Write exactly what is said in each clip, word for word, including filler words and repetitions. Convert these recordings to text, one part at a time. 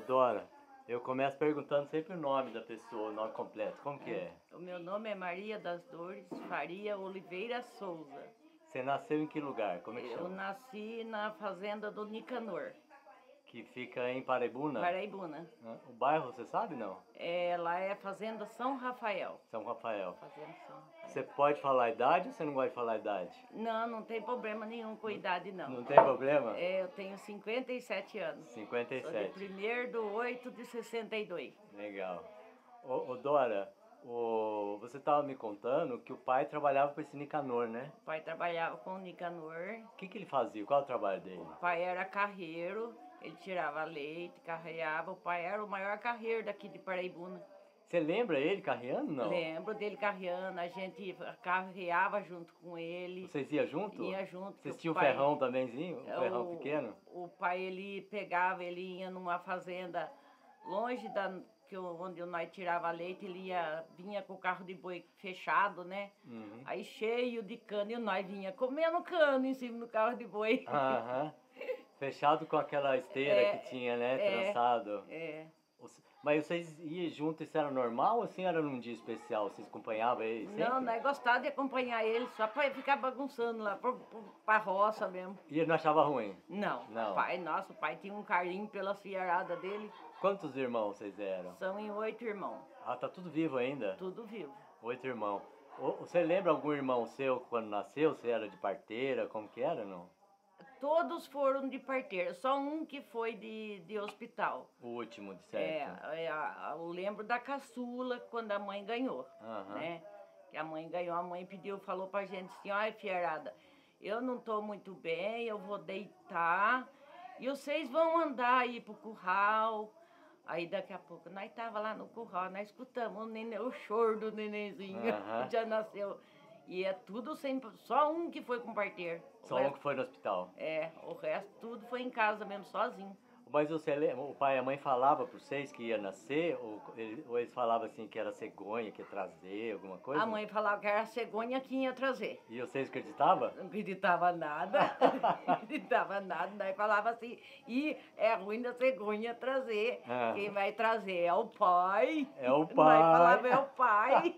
Dora, eu começo perguntando sempre o nome da pessoa, o nome completo. Como que é? O meu nome é Maria das Dores Faria Oliveira Souza. Você nasceu em que lugar? Como é que Eu chama? nasci na fazenda do Nicanor, Que fica em Paraibuna? Paraibuna. Hã? O bairro, você sabe não? É, lá é a Fazenda São Rafael. São Rafael. Fazenda São Rafael. Você pode falar a idade ou você não gosta de falar a idade? Não, não tem problema nenhum com a idade, não. Não tem problema? É, eu tenho cinquenta e sete anos. cinquenta e Sou de sete. primeiro do oito de sessenta e dois. Legal. Ô, ô Dora, o... você estava me contando que o pai trabalhava com esse Nicanor, né? O pai trabalhava com o Nicanor. O que, que ele fazia? Qual é o trabalho dele? O pai era carreiro, ele tirava leite, carreava. O pai era o maior carreiro daqui de Paraibuna. Você lembra ele carreando, não? Lembro dele carreando, a gente carreava junto com ele. Vocês iam junto? Ia junto. Vocês que o tinham pai- ferrão tambémzinho? Um é, ferrão o- pequeno? O pai, ele pegava, ele ia numa fazenda longe da que o- onde nós tirava leite, ele ia, vinha com o carro de boi fechado, né? Uhum. Aí cheio de cano, e nós vinha comendo cano em cima do carro de boi. Aham. Fechado com aquela esteira É, que tinha, né? é. Trançado. É. Os- Mas vocês iam junto, isso era normal ou assim era num dia especial? Vocês acompanhavam ele sempre? Não, nós gostávamos de acompanhar ele só para ficar bagunçando lá, pra, pra, pra roça mesmo. E ele não achava ruim? Não, Não. O pai, nosso pai tinha um carinho pela filharada dele. Quantos irmãos vocês eram? São em oito irmãos, Ah, tá tudo vivo ainda? tudo vivo. Oito irmãos. Ô, Você lembra algum irmão seu quando nasceu? Você era de parteira? Como que era, não? Todos foram de parteira, só um que foi de, de hospital. O último, de É, certo. é, a- eu lembro da caçula quando a mãe ganhou, Aham. né? Que a mãe ganhou, a mãe pediu, falou pra gente assim, ai filharada, eu não tô muito bem, eu vou deitar e vocês vão andar aí pro curral. Aí daqui a pouco nós tava lá no curral, nós escutamos o, nenê, o choro do nenenzinho, Aham. que já nasceu. E é tudo sem, só um que foi com parteiro. O Só um resto- que foi no hospital. É, o resto tudo foi em casa mesmo, sozinho. Mas você lembra, o pai e a mãe falavam para vocês que ia nascer? Ou, ele- ou eles falavam assim que era cegonha, que ia trazer, alguma coisa? A mãe falava que era a cegonha que ia trazer. E vocês acreditavam? Não acreditava nada, não acreditava nada. Daí falava assim, e é ruim da cegonha trazer. Ah. Quem vai trazer é o pai. É o Nós pai. falava, é o pai.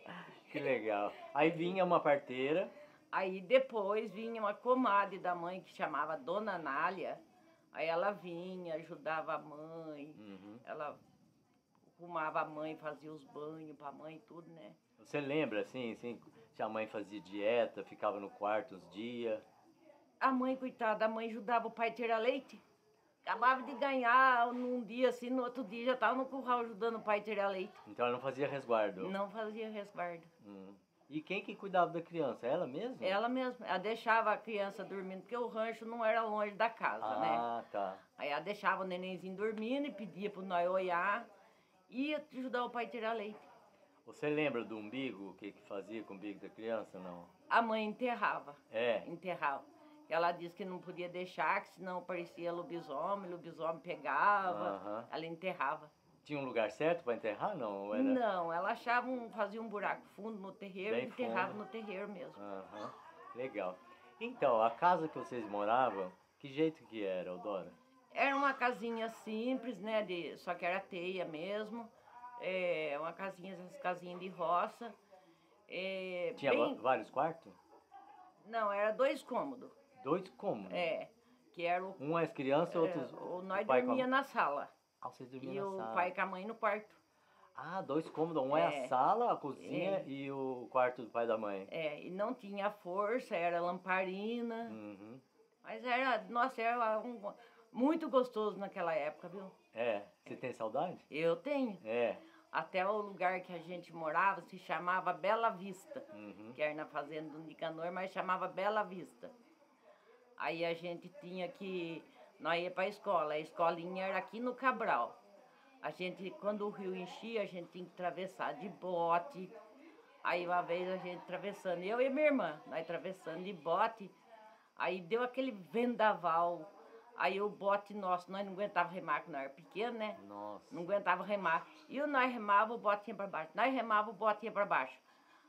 Que legal. Aí vinha uma parteira. Aí depois vinha uma comadre da mãe que chamava Dona Nália. Aí ela vinha, ajudava a mãe. Uhum. Ela arrumava a mãe, fazia os banhos pra mãe e tudo, né? Você lembra, assim, assim, se a mãe fazia dieta, ficava no quarto uns dias? A mãe, coitada, a mãe ajudava o pai a tirar leite. Acabava de ganhar num dia assim, no outro dia já estava no curral ajudando o pai a tirar leite. Então ela não fazia resguardo? Não fazia resguardo. Hum. E quem que cuidava da criança? Ela mesma? Ela mesma, ela deixava a criança dormindo, porque o rancho não era longe da casa, né? Ah, tá. Aí ela deixava o nenenzinho dormindo e pedia pro nós olhar e ia ajudar o pai a tirar leite. Você lembra do umbigo? O que que fazia com o umbigo da criança, não? A mãe enterrava, É. enterrava. Ela disse que não podia deixar, que senão parecia lobisomem, lobisomem pegava, Aham. ela enterrava. Tinha um lugar certo para enterrar, não? Ou era... Não, ela achava um, fazia um buraco fundo no terreiro Bem e enterrava fundo. no terreiro mesmo. Aham. Legal. Então, a casa que vocês moravam, que jeito que era, Eudora? Era uma casinha simples, né? De, só que era teia mesmo. É, uma casinha, essas casinhas de roça. É, Tinha bem- va- vários quartos? Não, era dois cômodos. Dois cômodos? É, que era o. Um as crianças e é, outros... o nós pai com a- dormia na sala. Ah, vocês dormiam E na o sala. pai com a mãe no quarto. Ah, dois cômodos. Um é, É. a sala, a cozinha É. e o quarto do pai e da mãe. É, e não tinha força, era lamparina. Uhum. Mas era, nossa, era um, muito gostoso naquela época, viu? É. Você tem saudade? Eu tenho. É. Até o lugar que a gente morava se chamava Bela Vista, Uhum. que era na fazenda do Nicanor, mas chamava Bela Vista. Aí a gente tinha que, nós ia para a escola, a escolinha era aqui no Cabral. A gente, quando o rio enchia, a gente tinha que atravessar de bote. Aí uma vez a gente atravessando, eu e minha irmã, nós atravessando de bote, aí deu aquele vendaval. Aí o bote nosso, nós não aguentava remar, que nós era pequeno, né? Nossa. Não aguentava remar. E o nós remava, o bote ia para baixo. Nós remava, o bote ia para baixo.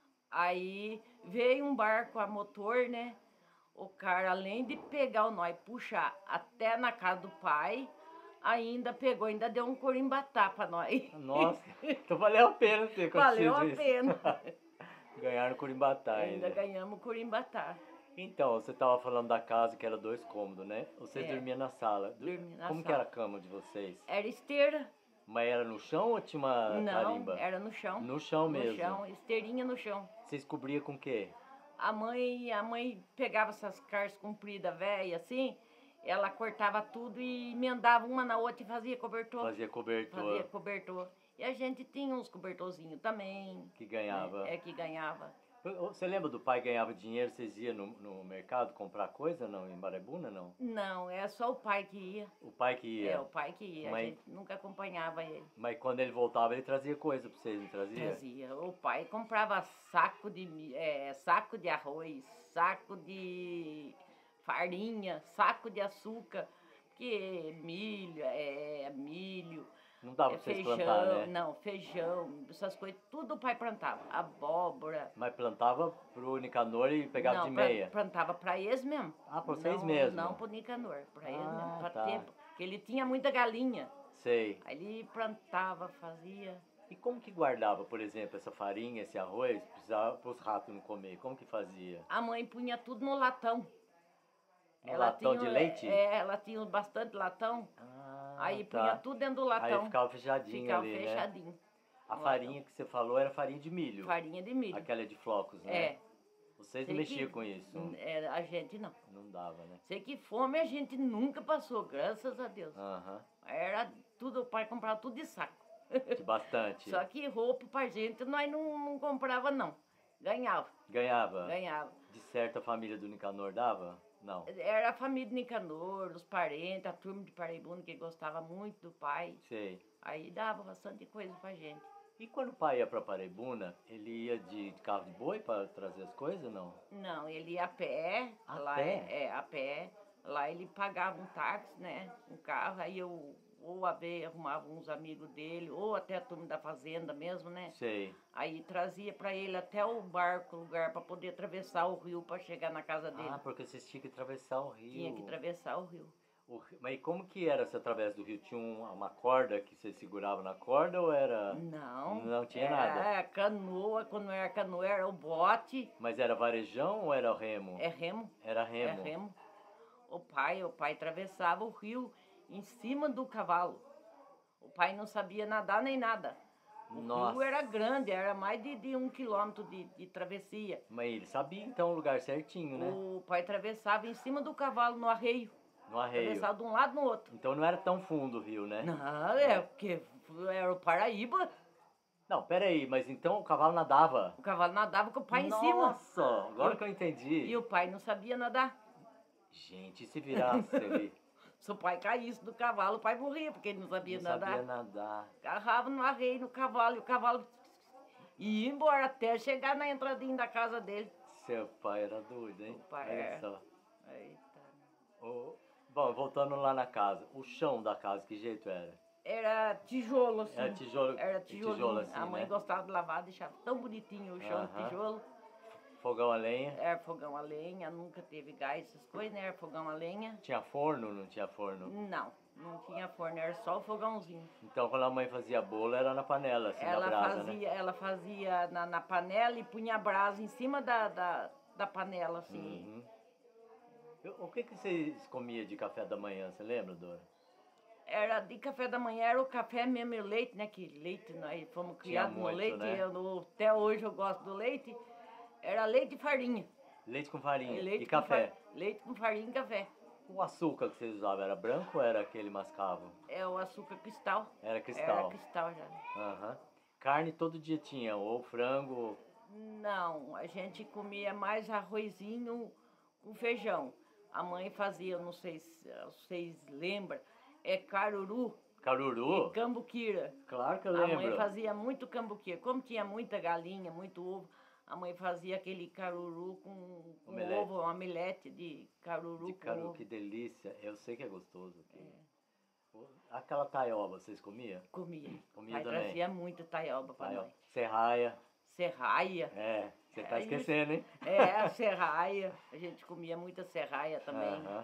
Aí veio um barco a motor, né? O cara, além de pegar o nó e puxar até na casa do pai, Ainda pegou, ainda deu um corimbatá pra nós. Nossa, então valeu a pena ter acontecido Valeu a isso. pena. Ganharam Corimbatá Ainda ainda. ganhamos corimbatá. Então, você estava falando da casa que era dois cômodos, né? Vocês É. dormiam na sala. Du- Dormia na Como que sala. era a cama de vocês? Era esteira? Mas era no chão ou tinha uma Não, carimba? era no chão. No chão mesmo. No chão, esteirinha no chão. Vocês cobriam com o quê? A mãe, a mãe pegava essas carças compridas, velhas, assim, ela cortava tudo e emendava uma na outra e fazia cobertor. Fazia cobertor. Fazia cobertor. E a gente tinha uns cobertorzinhos também. Que ganhava. né? É que ganhava. Você lembra do pai ganhava dinheiro, vocês iam no, no mercado comprar coisa, não? Em Barebuna, não? Não, é só o pai que ia. O pai que ia? É, o pai que ia. Mas- A gente nunca acompanhava ele. Mas quando ele voltava, ele trazia coisa pra vocês, não trazia? Trazia. O pai comprava saco de, mi- é, saco de arroz, saco de farinha, saco de açúcar, porque milho, é, milho, Não dava é, pra vocês feijão, plantar, né? não, feijão, essas coisas, tudo o pai plantava. Abóbora. Mas plantava pro Nicanor e pegava não, de pra- meia? plantava para eles mesmo. Ah, pra vocês não, mesmo? Não pro Nicanor, para eles Ah, mesmo, para tá. tempo. Porque ele tinha muita galinha. Sei. Aí ele plantava, fazia. E como que guardava, por exemplo, essa farinha, esse arroz, precisava pros ratos não comer? Como que fazia? A mãe punha tudo no latão. No latão de leite? É, ela tinha bastante latão. Ah, aí tá. punha tudo dentro do latão. Aí ficava fechadinho Ficava ali, né? fechadinho. A no farinha que você falou era farinha de milho. Farinha de milho. Aquela de flocos, né? É. Vocês Sei não mexiam que- com isso? é, a gente não. Não dava, né? Sei que fome a gente nunca passou, graças a Deus. Aham. Era tudo, o pai comprava tudo de saco. De bastante. Só que roupa pra gente nós não, não comprava, não. Ganhava, Ganhava? ganhava. De certa família do Nicanor dava? Não. Era a família de Nicanor, os parentes, a turma de Paraibuna que gostava muito do pai. Sei. Aí dava bastante coisa pra gente. E quando o pai ia pra Paraibuna, ele ia de carro de boi para trazer as coisas, não? Não, ele ia a pé, A lá pé? É, é, a pé. Lá ele pagava um táxi, né? Um carro, aí eu ou a ver, arrumava uns amigos dele, ou até a turma da fazenda mesmo, né? Sei. Aí trazia pra ele até o barco, lugar pra poder atravessar o rio pra chegar na casa dele. Ah, porque vocês tinham que atravessar o rio. Tinha que atravessar o rio. O ri- Mas e como que era essa através do rio? Tinha um- uma corda que você segurava na corda ou era... Não. Não tinha era nada? canoa, quando era canoa era o bote, Mas era varejão ou era remo? é remo. Era remo. É remo. O pai, o pai atravessava o rio em cima do cavalo. O pai não sabia nadar nem nada. O Nossa. rio era grande, era mais de, de um quilômetro de, de travessia. Mas ele sabia então o lugar certinho, né? O pai atravessava em cima do cavalo no arreio. No arreio. Atravessava de um lado no outro. Então não era tão fundo o rio, né? Não, é porque era o Paraíba. Não, peraí, mas então o cavalo nadava? O cavalo nadava com o pai em cima. Nossa, agora que eu entendi. E o pai não sabia nadar. Gente, e se virasse ali? Se o pai caísse do cavalo, o pai morria, porque ele não sabia Não nadar. sabia nadar. Agarrava no arreio no cavalo e o cavalo ia embora até chegar na entradinha da casa dele. Seu pai era doido, hein? O pai Olha é. só. Eita. O- Bom, voltando lá na casa. O chão da casa, que jeito era? Era tijolo, assim. Era tijolo, Era tijolo. tijolo assim, A mãe né? gostava de lavar, deixava tão bonitinho o chão de Aham. tijolo. Fogão a lenha. Era fogão a lenha, nunca teve gás, essas coisas, né? Era fogão a lenha. Tinha forno ou não tinha forno? Não, não tinha forno, era só o fogãozinho. Então quando a mãe fazia bolo era na panela, assim, Ela na brasa, né? fazia, ela fazia na, na panela e punha a brasa em cima da, da, da panela, assim. Uhum. Eu- O que, que vocês comiam de café da manhã, você lembra, Dora? Era de café da manhã, era o café mesmo e o leite, né? Que leite, nós fomos criados no muito, leite, né? eu não- até hoje eu gosto do leite. Era leite e farinha. Leite com farinha Leite e com café. fa- Leite com farinha e café. O açúcar que vocês usavam era branco ou era aquele mascavo? É o açúcar cristal. Era Era cristal. cristal já. Aham. Carne todo dia tinha, ou frango. Não, a gente comia mais arrozinho com feijão. A mãe fazia, eu não sei se vocês lembram, é caruru Caruru? e cambuquira. Claro que eu A mãe lembro. fazia muito cambuquira. Como tinha muita galinha, muito ovo, a mãe fazia aquele caruru com, com Omelete. ovo, um omelete de caruru De com caru, ovo. que delícia. Eu sei que é gostoso. aqui. É. Aquela taioba, vocês comiam? Comia. Comia Pai também? trazia muita taioba pra Taioba. nós. Serraia. Serraia. É, você tá É, esquecendo, hein? É, a serraia. A gente comia muita serraia também. Aham.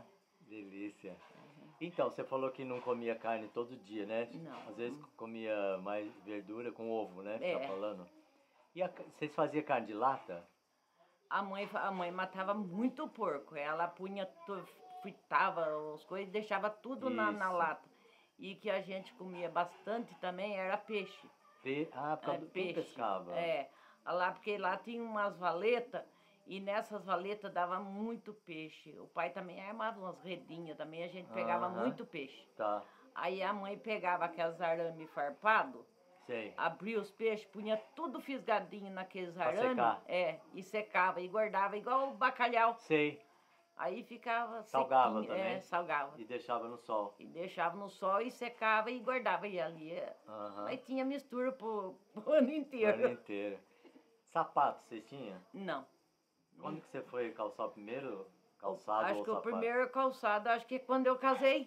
Delícia. Então, você falou que não comia carne todo dia, né? Não. Às vezes comia mais verdura com ovo, né? Você É. tá falando. E a, vocês faziam carne de lata? A mãe, a mãe matava muito porco. Ela punha, tu- fritava as coisas e deixava tudo na, na Isso. lata. E que a gente comia bastante também era peixe. Pe... Ah, por É, causa do quem pescava? É, lá, porque lá tinha umas valetas e nessas valetas dava muito peixe. O pai também armava umas redinhas também, a gente pegava Aham. muito peixe. Tá, Aí a mãe pegava aqueles arame farpado, sei. abria os peixes, punha tudo fisgadinho naqueles Pra arame, secar. é, e secava e guardava igual o bacalhau. Sei. Aí ficava Salgava sequinho, também? é, salgava. E deixava no sol. E deixava no sol e secava e guardava e ali. é. Aham. Aí tinha mistura pro, pro ano O inteiro. ano inteiro. Sapato, vocês tinham? Não. Quando que você foi calçar o primeiro calçado Acho ou que o sapato? primeiro calçado, acho que quando eu casei.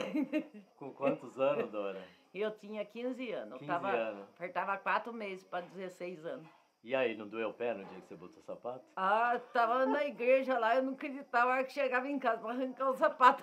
Com quantos anos, Dora? Eu tinha quinze anos. Eu quinze tava, anos. Faltava quatro meses para dezesseis anos. E aí, não doeu o pé no dia que você botou o sapato? Ah, tava na igreja lá, eu não acreditava a hora que chegava em casa para arrancar o sapato.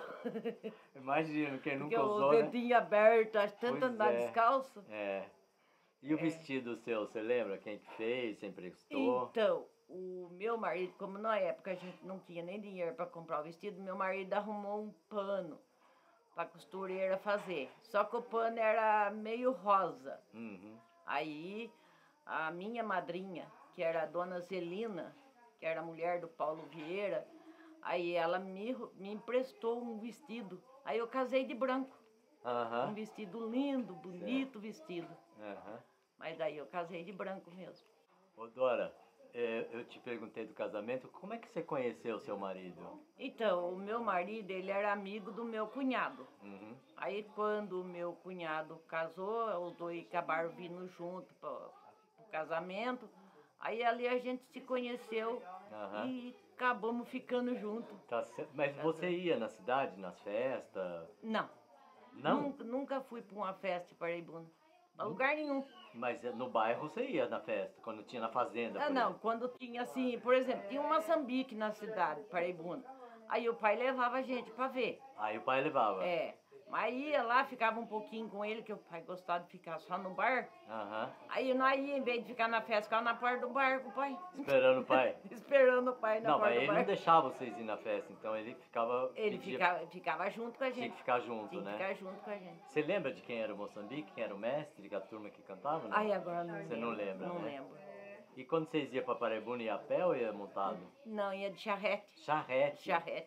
Imagino, quem Porque nunca o usou, né? dedinho aberto, acho tanto Pois andar é. descalço. É. E o É. vestido seu, você lembra quem que fez, você emprestou? Então, o meu marido, como na época a gente não tinha nem dinheiro para comprar o vestido, meu marido arrumou um pano para costureira fazer. Só que o pano era meio rosa. Uhum. Aí a minha madrinha, que era a dona Zelina, que era a mulher do Paulo Vieira, aí ela me, me emprestou um vestido. Aí eu casei de branco. Um Aham. vestido lindo, bonito vestido. Aham. Mas daí eu casei de branco mesmo. Ô, Dora, é, eu te perguntei do casamento, como é que você conheceu o seu marido? Então, o meu marido, ele era amigo do meu cunhado. Uhum. Aí quando o meu cunhado casou, os dois acabaram vindo junto para o casamento. Aí ali a gente se conheceu Aham. e acabamos ficando juntos. Tá cer- Mas você ia na cidade, nas festas? Não, Não? Nunca, nunca fui para uma festa de paraibuna. Pra lugar nenhum. Mas é, no bairro você ia na festa, quando tinha na fazenda? Ah, por não, exemplo. quando tinha assim, por exemplo, tinha um Moçambique na cidade, paraibuna. Aí o pai levava a gente para ver. Aí o pai levava? É, mas ia lá, ficava um pouquinho com ele, que o pai gostava de ficar só no bar. Aham. Aí nós ia, em vez de ficar na festa, ficava na porta do bar com o pai. Esperando o pai? Esperando o pai na Não, porta mas do ele bar. não deixava vocês ir na festa, então ele ficava... Ele pedia- ficava, ficava junto com a Tinha gente. que ficar junto, Tinha que né? ficar junto com a gente. Você lembra de quem era o Moçambique, quem era o mestre, que a turma que cantava? Não? Aí agora não Você lembro. não lembra, Não né? lembro. E quando vocês iam pra Paraibuna, ia a pé ou ia montado? Não, ia de charrete. Charrete? Charrete.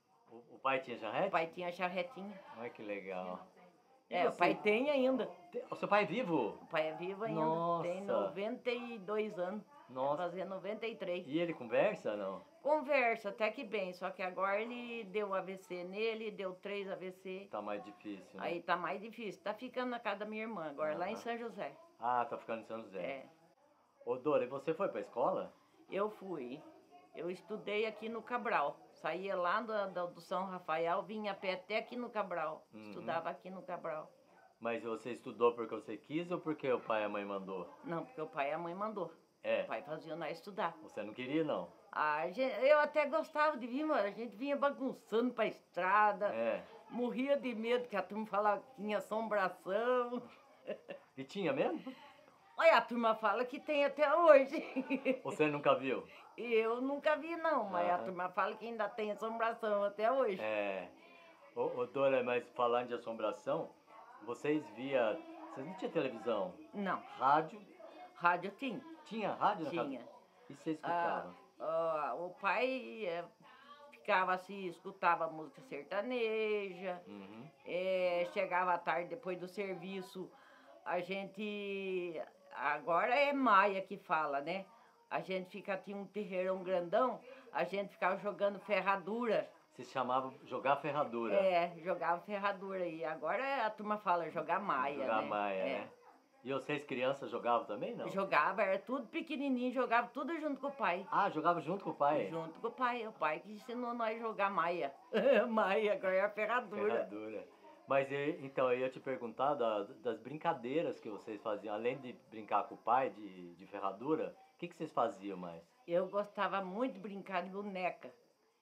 O, o pai tinha charrete? O pai tinha charretinha. Olha que legal. E É, o você? pai tem ainda. Te- O seu pai é vivo? O pai é vivo ainda. Nossa. Tem noventa e dois anos. Nossa. Vai fazer noventa e três. E ele conversa, não? Conversa até que bem, só que agora ele deu A V C nele, deu três A V C. Tá mais difícil, né? Aí tá mais difícil. Tá ficando na casa da minha irmã agora, lá em Aham. São José. Ah, tá ficando em São José. É. Ô, Dora, e você foi pra escola? Eu fui. Eu estudei aqui no Cabral. Saía lá do, do, do São Rafael, vinha a pé até aqui no Cabral. Uhum. Estudava aqui no Cabral. Mas você estudou porque você quis ou porque o pai e a mãe mandou? Não, porque o pai e a mãe mandou. É. O pai fazia nós estudar. Você não queria, não? A gente, eu até gostava de vir, mas a gente vinha bagunçando pra estrada. É. Morria de medo que a turma falava que tinha assombração. E tinha mesmo? Olha, a turma fala que tem até hoje. Você nunca viu? E eu nunca vi não, mas a Aham. turma fala que ainda tem assombração até hoje. É. Ô, ô, Dora, mas falando de assombração, vocês via... Vocês não tinham televisão? Não, Rádio? rádio tinha. Tinha rádio na casa? Tinha. E você Ah, escutava? ah, o pai eh, ficava assim, escutava música sertaneja. Uhum. Eh, chegava à tarde depois do serviço, a gente, agora é Maia que fala, né? A gente fica, tinha um terreirão grandão, a gente ficava jogando ferradura. Se chamava jogar ferradura. É, jogava ferradura. E agora a turma fala jogar maia, Jogar né? maia, É. né? E vocês crianças jogavam também, não? Jogava, era tudo pequenininho, jogava tudo junto com o pai. Ah, jogava junto com o pai? Junto com o pai, o pai que ensinou nós a jogar maia. maia, agora é a ferradura. Ferradura. Mas e- então, eu ia te perguntar da- das brincadeiras que vocês faziam. Além de brincar com o pai de, de ferradura, o que, que vocês faziam mais? Eu gostava muito de brincar de boneca.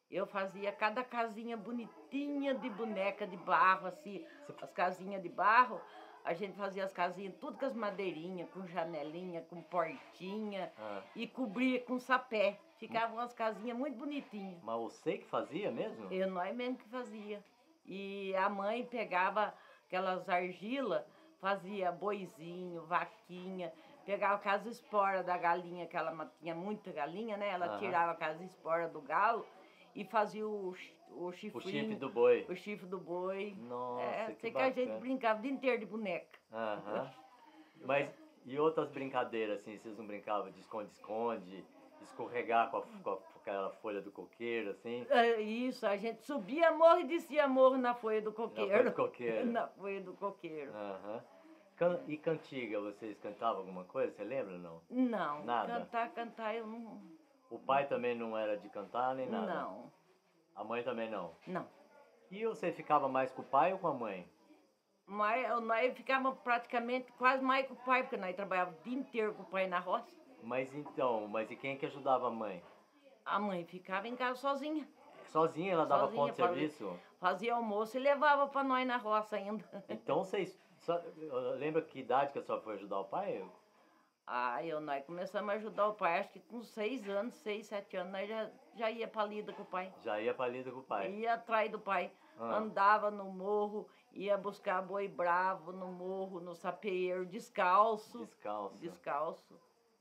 Eu fazia cada casinha bonitinha de boneca de barro, assim, as casinhas de barro. A gente fazia as casinhas tudo com as madeirinhas, com janelinha, com portinha Ah. e cobria com sapé. Ficavam as casinhas muito bonitinhas. Mas você que fazia mesmo? Eu, nós mesmo que fazia. E a mãe pegava aquelas argilas, fazia boizinho, vaquinha, pegava as esporas da galinha, que ela tinha muita galinha, né? Ela Aham. tirava as esporas do galo e fazia o, o chifrinho. O chifre do boi. O chifre do boi. Nossa, é, que sei que a gente bacana. brincava o dia inteiro de boneca. Aham. Mas e outras brincadeiras, assim, vocês não brincavam de esconde-esconde, escorregar com, a, com, a, com aquela folha do coqueiro, assim? É, isso, a gente subia morro e descia morro na folha do coqueiro. Na folha do coqueiro. Na folha do coqueiro. Aham. Can, e cantiga, vocês cantavam alguma coisa? Você lembra ou não? Não, Nada? cantar, cantar eu não... O pai também não era de cantar nem nada? Não, A mãe também não? não. E você ficava mais com o pai ou com a mãe? Mas eu- nós ficávamos praticamente quase mais com o pai, porque nós trabalhávamos o dia inteiro com o pai na roça. Mas então, mas e quem que ajudava a mãe? A mãe ficava em casa sozinha. Sozinha ela dava Sozinha, conta de fazia- serviço? Fazia almoço e levava para nós na roça ainda. Então vocês... só- lembra que idade que a senhora foi ajudar o pai? Ah, eu, nós começamos a ajudar o pai, acho que com seis anos, seis, sete anos, nós já, já ia para lida com o pai. Já ia pra lida com o pai. Ia atrás do pai. Ah. Andava no morro, ia buscar boi bravo no morro, no sapeeiro, descalço. Descalço. Descalço.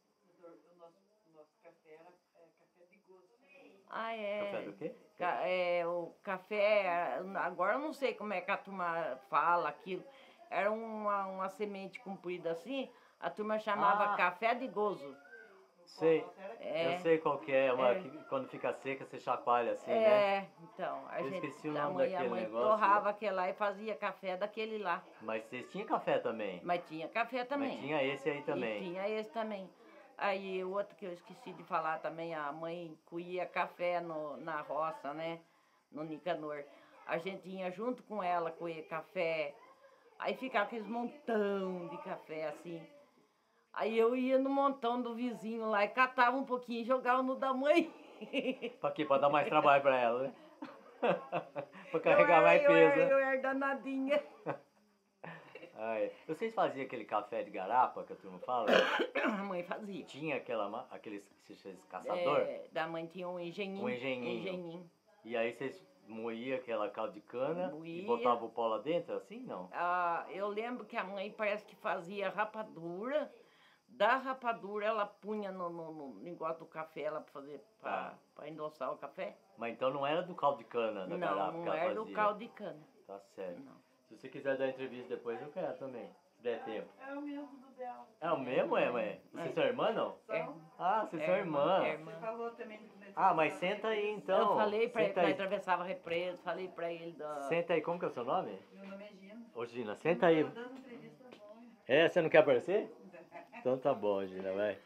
Ah, é. Café do quê? Ca- é, o café, agora eu não sei como é que a turma fala aquilo. Era uma, uma semente comprida assim, a turma chamava Ah. café de gozo. Sei. É. Eu sei qual que é, uma É. que quando fica seca você chacoalha assim, né? É, então, a Eu gente, esqueci o a nome mãe, a daquele mãe negócio. torrava aquele lá e fazia café daquele lá. Mas vocês tinham café também? Mas tinha café também. Mas tinha esse aí também. E tinha esse também. Aí o outro que eu esqueci de falar também, a mãe coía café no, na roça, né? No Nicanor. A gente ia junto com ela coer café. Aí ficava aqueles montão de café assim. Aí eu ia no montão do vizinho lá e catava um pouquinho e jogava no da mãe. Pra quê? Pra dar mais trabalho pra ela, né? Pra carregar eu mais era, eu peso, era, né? eu era danadinha. Ai, vocês faziam aquele café de garapa que a turma fala? A mãe fazia. Tinha aquela, ma- aqueles, esses caçador? É, da mãe tinha um engenhinho. Um engenhinho. engenhinho. E aí vocês moíam aquela caldo de cana Moía. e botavam o pó lá dentro, assim? Não? Ah, eu lembro que a mãe parece que fazia rapadura. Da rapadura ela punha no, no, no negócio do café, ela pra fazer, pra, pra endossar o café. Mas então não era do caldo de cana da Não, garapa que não ela era fazia? do caldo de cana. Tá certo. Não. Se você quiser dar entrevista depois, eu quero também, se der tempo. É o mesmo do dela. É o mesmo, é, mãe? Vocês É. são irmã, não? É, Ah, vocês é são irmã, irmãs. é Você irmã. falou também no começo. Ah, mas senta aí então. eu falei pra ele que Senta nós aí. atravessava a represa, falei pra ele da... Senta aí, como que é o seu nome? Meu nome é Gina. Ô Gina, senta aí. Tô dando entrevista boa. É, você não quer aparecer? Então tá bom, Gina, vai.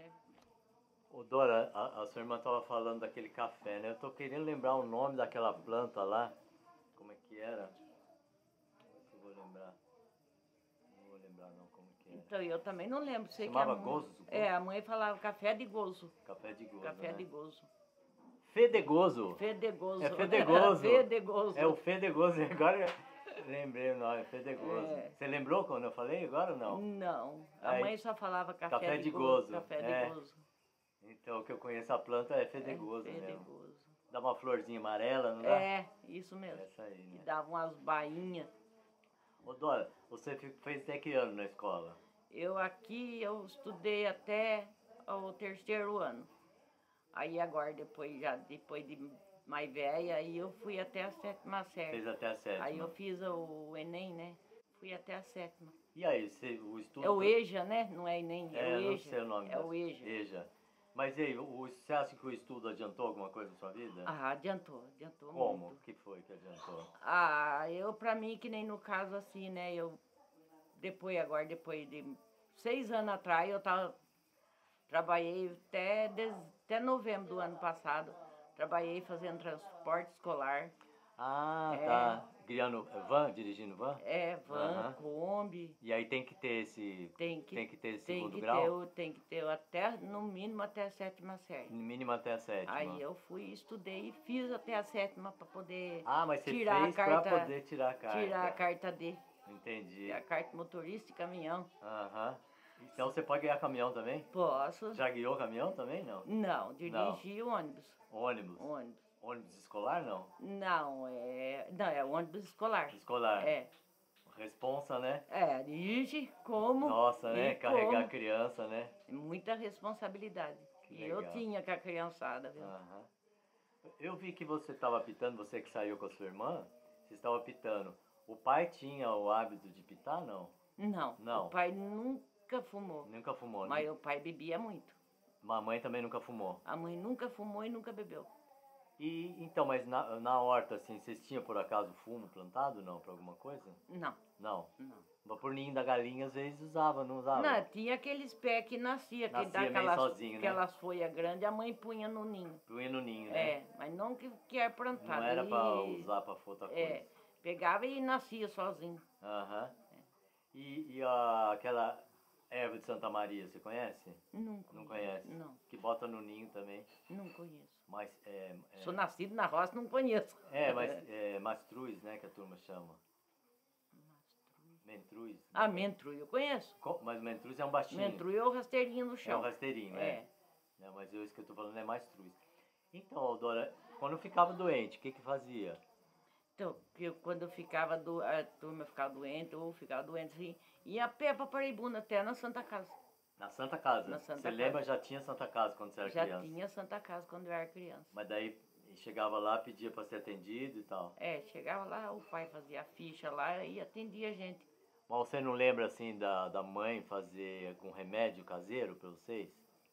Ô Dora, a, a sua irmã tava falando daquele café, né? Eu tô querendo lembrar o nome daquela planta lá. Como é que era? Como é que eu vou lembrar? Não vou lembrar não como que era. Então eu também não lembro. Sei que Chamava a mãe... gozo? É, a mãe falava café de gozo. Café de gozo, Café né? de gozo. Fedegoso. Fedegoso. É fedegoso. Fedegoso. É o Fedegoso, agora eu lembrei o nome, Fedegoso. É. Você lembrou quando eu falei agora ou não? Não, a Aí, mãe só falava café, café de, de gozo. gozo, Café é. de gozo. Então o que eu conheço a planta é Fedegoso é, mesmo. fedegoso. Dá uma florzinha amarela, não dá? É, isso mesmo. Essa aí, Que né? dava umas bainhas. Ô Dora, você fi- fez até que ano na escola? Eu aqui, eu estudei até o terceiro ano. Aí agora, depois, já, depois de mais velha, aí eu fui até a sétima série. Fez até a sétima. Aí eu fiz o Enem, né? Fui até a sétima. E aí, você, o estudo... É o EJA, né? Não é Enem, é, É, o não EJA. sei o nome. É dessa- o EJA. EJA. Mas e aí, o, você acha que o estudo adiantou alguma coisa na sua vida? Ah, adiantou, adiantou Como? muito. O que foi que adiantou? Ah, eu pra mim, que nem no caso assim, né? Eu, depois, agora, depois de seis anos atrás, eu tava, trabalhei até, des- até novembro do ano passado. Trabalhei fazendo transporte escolar. Ah, É. tá. criando van, dirigindo van? É, van, Aham. Kombi. E aí tem que ter esse, Tem que, tem que ter esse tem segundo que grau? ter, o- tem que ter até, no mínimo até a sétima série. No mínimo até a sétima. Aí eu fui, estudei e fiz até a sétima para poder Ah, mas você tirar a fez carta, pra poder tirar a carta. tirar a carta D, Entendi. que é a carta motorista e caminhão. Aham. Então você pode guiar caminhão também? Posso? Já guiou caminhão também, não? Não, dirigi ônibus. Ônibus? Ônibus. Ônibus escolar, não? Não, é. Não, é ônibus escolar. Escolar. É. Responsa, né? É, dirige como. Nossa, né? e Carregar como. a criança, né? Muita responsabilidade. Que E eu legal. tinha com a criançada, viu? Aham. Eu vi que você estava pitando, você que saiu com a sua irmã, você estava pitando. O pai tinha o hábito de pitar, não? Não, Não. o pai nunca fumou. Nunca fumou, Mas né? o pai bebia muito. Mamãe também nunca fumou. A mãe nunca fumou e nunca bebeu. E então, mas na, na horta, assim, vocês tinham por acaso fumo plantado, não? Pra alguma coisa? Não, Não. não. Mas por ninho da galinha, às vezes usava, não usava? Não, tinha aqueles pés que nascia, que Nascia dá meio aquelas, sozinho, né? aquelas folhas grandes, a mãe punha no ninho. Punha no ninho, né? É, mas não que, que é plantado. Não era ele- pra usar pra outra coisa. É, pegava e nascia sozinho. Aham. E, e a, aquela erva de Santa Maria, você conhece? Não, Não conhece? Não, Que bota no ninho também. não conheço. Mas é, é, Sou nascido na roça, não conheço. é, mas é mastruz, né, que a turma chama. Mentruz. Ah, mentrui eu conheço. Co- Mas o mentruz é um baixinho. Mentrui é o rasteirinho no É um chão. rasteirinho, né? É. Não, mas eu, isso que eu tô falando é mastruz. Então, Aldora, quando ficava doente, o que que fazia? Então, que eu- quando eu ficava, do, a turma ficava doente, ou ficava doente, assim, ia a pé pra Paraibuna, até na Santa Casa. Na Santa Casa. Na Santa Você Casa. lembra, já tinha Santa Casa quando você era Já criança? tinha Santa Casa quando eu era criança. Mas daí chegava lá, pedia pra ser atendido e tal. É, chegava lá, o pai fazia a ficha lá e atendia a gente. Mas você não lembra, assim, da, da mãe fazer algum remédio caseiro pra vocês?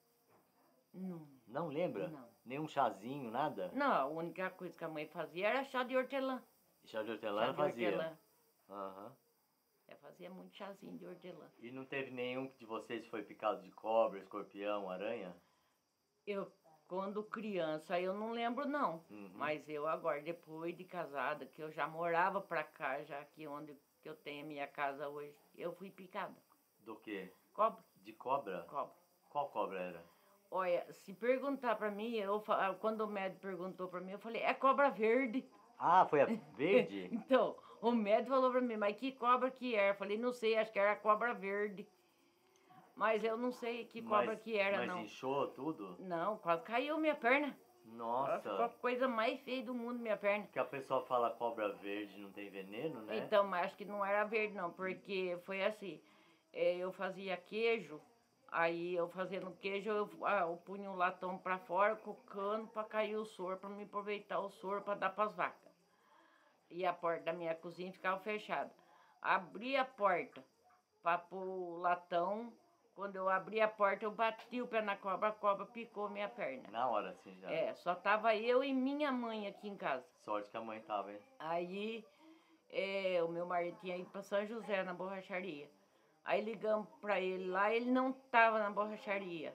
Não. Não lembra? Não. Nenhum chazinho, nada? Não, a única coisa que a mãe fazia era chá de hortelã. Chá de hortelã Chá ela de fazia? hortelã. Aham. É, fazia muito chazinho de hortelã. E não teve nenhum de vocês que foi picado de cobra, escorpião, aranha? Eu, quando criança, eu não lembro não. Uhum. Mas eu agora, depois de casada, que eu já morava pra cá, já aqui onde que eu tenho a minha casa hoje, eu fui picada. Do quê? Cobra, De cobra? cobra. Qual cobra era? Olha, se perguntar pra mim, eu, fa- quando o médico perguntou pra mim, eu falei, é cobra verde. Ah, foi a verde? Então, o médico falou pra mim, mas que cobra que era? Eu falei, não sei, acho que era cobra verde. Mas eu não sei que cobra Mas- que era, mas não. inchou tudo? Não, quase caiu minha perna. Ela ficou a Nossa. coisa mais feia do mundo, minha perna. Que a pessoa fala cobra verde não tem veneno, né? Então, mas acho que não era verde, não, porque foi assim. eh, Eu fazia queijo, aí eu fazendo queijo, eu, ah, eu punha um latão pra fora com o cano pra cair o soro, pra me aproveitar o soro pra dar pras vacas. E a porta da minha cozinha ficava fechada. Abri a porta pra pôr o latão. Quando eu abri a porta, eu bati o pé na cobra, a cobra picou minha perna. Na hora, assim, já. É, só tava eu e minha mãe aqui em casa. Sorte que a mãe tava, hein? Aí é, o meu marido tinha ido para São José na borracharia. Aí ligamos para ele lá, ele não estava na borracharia.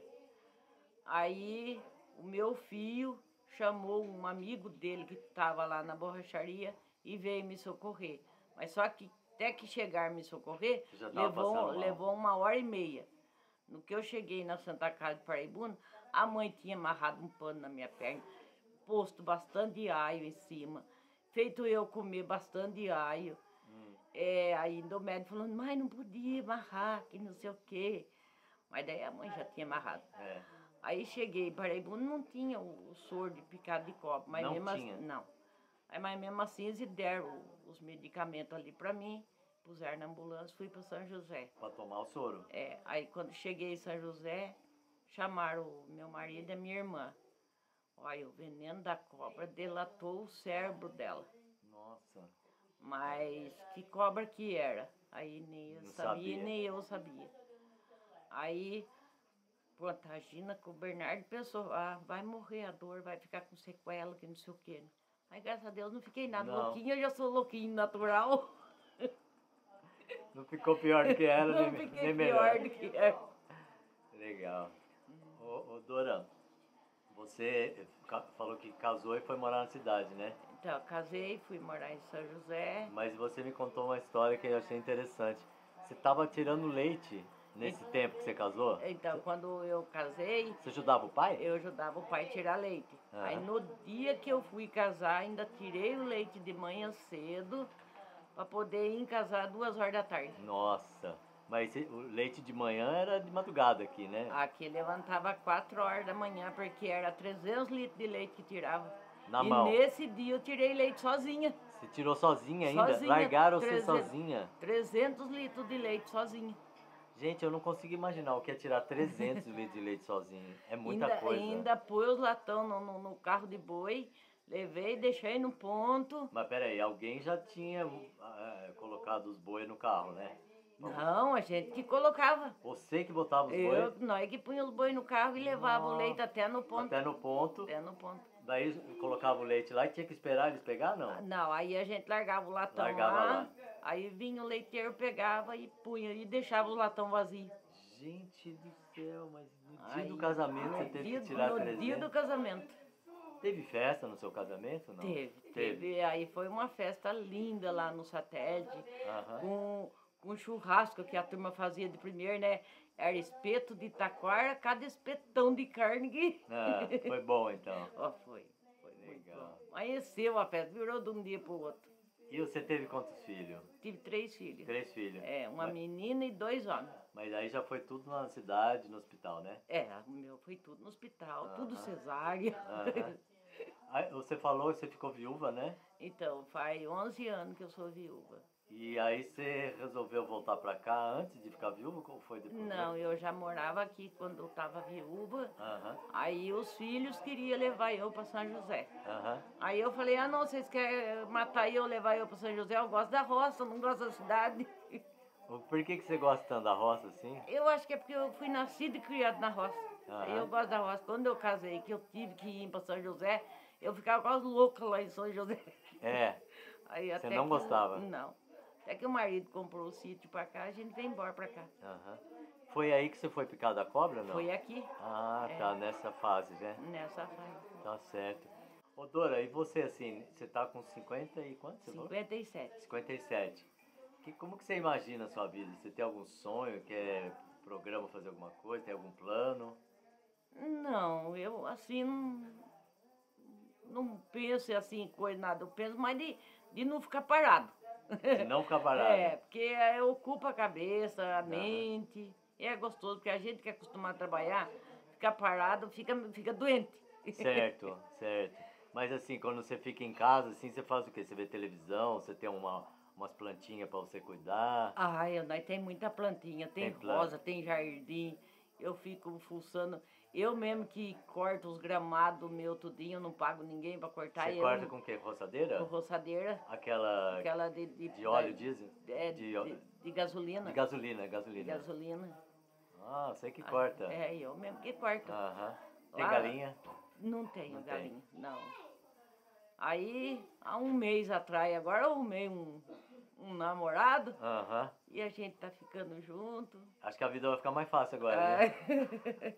Aí o meu filho chamou um amigo dele que estava lá na borracharia e veio me socorrer. Mas só que até que chegar me socorrer, Você já tava passando levou, mal. levou uma hora e meia. No que eu cheguei na Santa Casa de Paraibuna, a mãe tinha amarrado um pano na minha perna, posto bastante alho em cima, feito eu comer bastante alho. Hum. É, ainda o médico falando, mas não podia amarrar, que não sei o quê. Mas daí a mãe já tinha amarrado. É. Aí cheguei em Paraibuna, não tinha o, o soro de picado de cobra. Mas Não mesmo tinha? assim, não. Aí, mas mesmo assim, eles deram os medicamentos ali pra mim, puseram na ambulância, fui para São José. Pra tomar o soro. É, aí quando cheguei em São José, chamaram o meu marido e a minha irmã. Olha, o veneno da cobra delatou o cérebro dela. Nossa. Mas que cobra que era? Aí nem eu Não sabia, sabia. nem eu sabia. Aí, pronto, a Gina com o Bernardo pensou, ah, vai morrer a dor, vai ficar com sequela, que não sei o quê. Mas graças a Deus não fiquei nada. Não. Louquinha, eu já sou louquinho natural. Não ficou pior do que era, Não nem, fiquei nem pior melhor. do que era. Legal. Ô, ô Dora, você ca- falou que casou e foi morar na cidade, né? Então, casei, fui morar em São José. Mas você me contou uma história que eu achei interessante. Você estava tirando leite nesse tempo que você casou? Então, quando eu casei, Você ajudava o pai? eu ajudava o pai a tirar leite. Aham. Aí no dia que eu fui casar, ainda tirei o leite de manhã cedo para poder ir em casar duas horas da tarde. Nossa, mas esse- o leite de manhã era de madrugada aqui, né? Aqui levantava quatro horas da manhã, porque era trezentos litros de leite que tirava. Na e mão. nesse dia eu tirei leite sozinha. Você tirou sozinha ainda? Sozinha, Largaram você trezentos sozinha? trezentos litros de leite sozinha. Gente, eu não consigo imaginar o que é tirar trezentos litros de leite sozinho. É muita ainda, coisa. Ainda pus os latão no, no, no carro de boi, levei, deixei no ponto. Mas peraí, alguém já tinha ah, colocado os boi no carro, né? Não, a gente que colocava. Você que botava os Eu, boi nós que punha os boi no carro e levava o Nossa. leite até no ponto. até no ponto. Até no ponto. Daí colocava o leite lá e tinha que esperar eles pegar, não? Não, aí a gente largava o latão Largava lá, lá. aí vinha o leiteiro, pegava e punha e deixava o latão vazio. Gente do céu, mas no dia Aí, do casamento no você teve dia- que tirar No trezentos? dia do casamento. Teve festa no seu casamento, não? Teve, teve. Aí foi uma festa linda lá no satélite, Aham. com, com churrasco que a turma fazia de primeiro, né? Era espeto de taquara, cada espetão de carne que... Ah, foi bom então. Ó, foi, foi muito Legal. bom. Amanheceu a festa, virou de um dia pro outro. E você teve quantos filhos? Tive três filhos. Três filhos. É, uma mas, menina e dois homens. mas aí já foi tudo na cidade, no hospital, né? É, o meu foi tudo no hospital, tudo Aham. cesárea. Aham. Aí você falou que você ficou viúva, né? Então, faz onze anos que eu sou viúva. E aí você resolveu voltar pra cá antes de ficar viúva ou foi depois? Não, eu já morava aqui quando eu estava viúva. Aham, Aí os filhos queriam levar eu para São José. aham. Aí eu falei, ah não, vocês querem matar eu, levar eu para São José? Eu gosto da roça, eu não gosto da cidade. Por que, que você gosta tanto da roça assim? Eu acho que é porque eu fui nascida e criada na roça. Aí Aham. eu gosto da roça. Quando eu casei, que eu tive que ir para São José, eu ficava quase louca lá em São José. É, Aí Você até não que- gostava? Não. Até que o marido comprou o sítio para cá, a gente veio embora para cá. aham. Foi aí que você foi picado da cobra, não? Foi aqui, Ah, tá, nessa fase, né? nessa fase. Tá certo. Ô, Dora, e você, assim, você tá com cinquenta e quanto você falou? cinquenta e sete. cinquenta e sete. Que, como que você imagina a sua vida? Você tem algum sonho, quer programa fazer alguma coisa, tem algum plano? Não, eu assim não, não penso assim em coisa nada. Eu penso mais de, de não ficar parado. De não ficar parado? É, porque é, ocupa a cabeça, a mente. E é gostoso, porque a gente que é acostumado a trabalhar, ficar parado, fica, fica doente. Certo, certo. Mas assim, quando você fica em casa, assim, você faz o quê? Você vê televisão, você tem uma, umas plantinhas pra você cuidar? Ai, nós tem muita plantinha, tem, Tem planta. rosa, tem jardim. Eu fico fuçando. Eu mesmo que corto os gramados meu tudinho, não pago ninguém pra cortar. Você eu, corta com o quê? Roçadeira? com roçadeira, Aquela aquela de, de, de óleo diesel? é, de, de, ó- de gasolina. de gasolina, De gasolina. gasolina. Ah, você que corta. É, eu mesmo que corto. Aham. Tem Lá- galinha? Não tenho Não tem. galinha, não. Aí, há um mês atrás, agora eu arrumei um, um namorado Aham. e a gente tá ficando junto. Acho que a vida vai ficar mais fácil agora, né? É.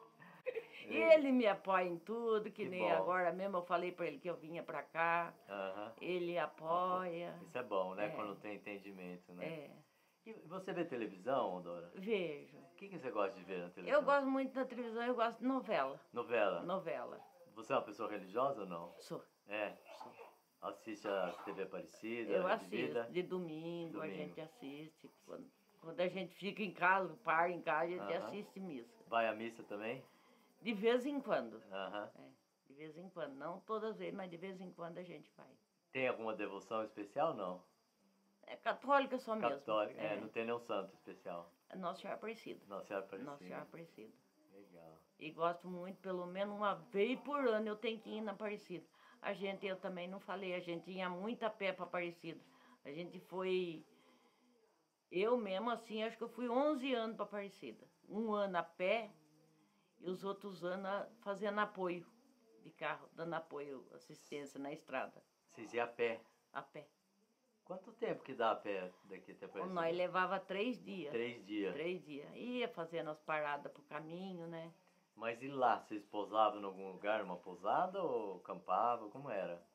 E ele me apoia em tudo, que, Que nem bom. agora mesmo eu falei pra ele que eu vinha pra cá. Aham. Ele apoia. Isso é bom, né? É. Quando tem entendimento, né? É, E você vê televisão, Dora? vejo. O que, que você gosta de ver na televisão? Eu gosto muito da televisão, eu gosto de novela. Novela. Novela. Você é uma pessoa religiosa ou não? Sou. É. Sou. Assiste a T V Aparecida, Eu Rede assisto. Vida? De domingo, a Domingo. gente assiste. Quando, quando a gente fica em casa, para em casa, a gente Aham. assiste missa. Vai à missa também? De vez em quando. Aham. É, de vez em quando. Não todas as vezes, mas de vez em quando a gente vai. Tem alguma devoção especial não? É católica só mesmo. Católica? É, É. não tem nenhum santo especial. Nossa Senhora Aparecida. Nossa Senhora Aparecida. Nossa Senhora Aparecida. Legal. E gosto muito, pelo menos uma vez por ano eu tenho que ir na Aparecida. A gente, eu também não falei, a gente ia muito a pé para Aparecida. A gente foi, eu mesmo assim, acho que eu fui onze anos para Aparecida. Um ano a pé e os outros anos a- fazendo apoio de carro, dando apoio, assistência na estrada, Vocês iam a pé. a pé. Quanto tempo que dá a pé daqui até Aparecida? Nós levava três dias. Três dias. Três dias. Ia fazendo as paradas pro caminho, né? Mas e lá? Vocês pousavam em algum lugar, uma pousada ou campavam? Como era?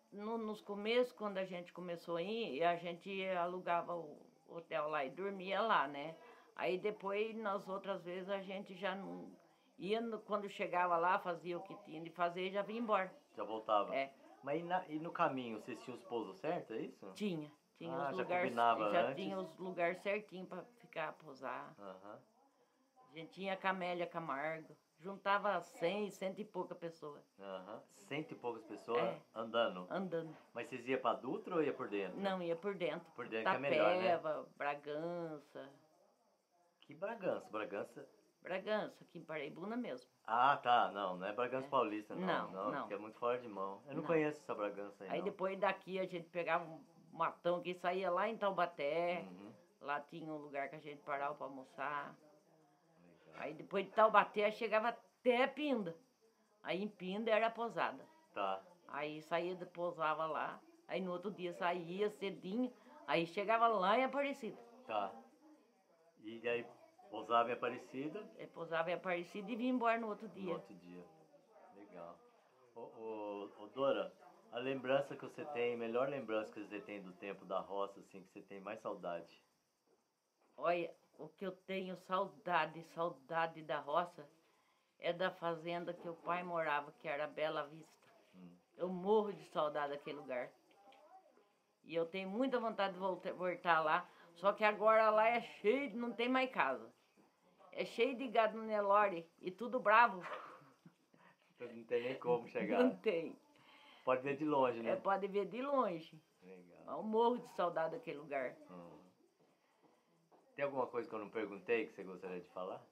no, nos começos, quando a gente começou a ir, a gente alugava o hotel lá e dormia lá, né? Aí depois, nas outras vezes, a gente já não ia, no- quando chegava lá, fazia o que tinha de fazer e já vinha embora. Já voltava. É, Mas e, na- e no caminho, vocês tinham os pousos certos, é isso? tinha. Tinha Ah, os já lugares, combinava já antes? tinha os lugares certinhos para ficar, pousar. Aham. A gente tinha Camélia Camargo, juntava cem, cento e pouca pessoa, Aham. Cento e poucas pessoas É. andando. andando. Mas vocês iam pra Dutra ou ia por dentro? Não, ia por dentro. Por dentro que é melhor, né? Itapeva, Bragança. Que Bragança? Bragança. Bragança, aqui em Paraibuna mesmo. Ah, tá. Não, não é Bragança É. Paulista, não. Não, Não, não. porque é muito fora de mão. Eu não, Não. conheço essa Bragança aí, Aí não. depois daqui a gente pegava um matão que saía lá em Taubaté. Uhum. Lá tinha um lugar que a gente parava para almoçar. Legal. Aí depois de Taubaté chegava até Pinda. Aí em Pinda era a pousada. Tá. Aí saía, pousava lá. Aí no outro dia saía cedinho. Aí chegava lá em Aparecida. Tá. E aí pousava em Aparecida Aí pousava em Aparecida e vinha embora no outro no dia. outro dia. Legal. Ô, ô, ô, Dora, a lembrança que você tem, melhor lembrança que você tem do tempo da roça, assim, que você tem mais saudade? Olha, o que eu tenho saudade, saudade da roça, é da fazenda que o pai morava, que era Bela Vista. Hum. Eu morro de saudade daquele lugar. E eu tenho muita vontade de voltar, voltar lá, só que agora lá é cheio, não tem mais casa. É cheio de gado no Nelore e tudo bravo. Então não tem nem como Não chegar. tem. Pode ver de longe, É, né? pode ver de longe. Legal. Eu morro de saudade daquele lugar. Hum. Tem alguma coisa que eu não perguntei que você gostaria de falar?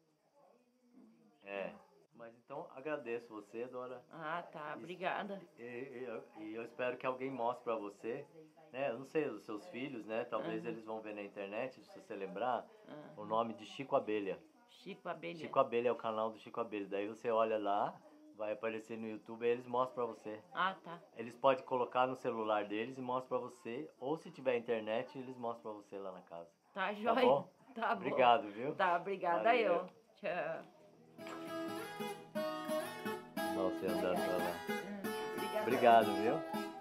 É. Mas então agradeço você, Dora. Ah, tá, obrigada. E, e eu- e eu espero que alguém mostre pra você, né? Eu não sei, os seus filhos, né? Talvez Aham. eles vão ver na internet, se você lembrar, Ah, o nome de Chico Abelha. Chico Abelha. Chico Abelha é o canal do Chico Abelha. Daí você olha lá, vai aparecer no YouTube e eles mostram pra você. Ah, tá. Eles podem colocar no celular deles e mostram pra você, ou se tiver internet, eles mostram pra você lá na casa. Tá jóia. bom? Tá bom. Obrigado, viu? Tá, obrigada Valeu. eu. Tchau. Não, você andando pra lá. Hum, Obrigada. Obrigado, viu?